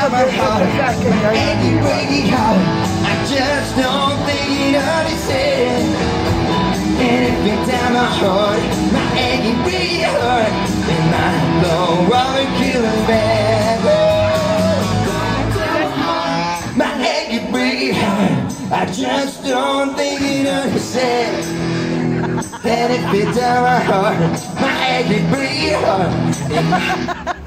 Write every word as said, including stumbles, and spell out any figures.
down my heart, my achy, breaky heart. I just don't think it understand. And it beat down my heart, my achy, breaky heart. And my long wallet killing bad. My achy, breaky heart. I just don't think it understand. And it beat down my heart, my achy, breaky heart.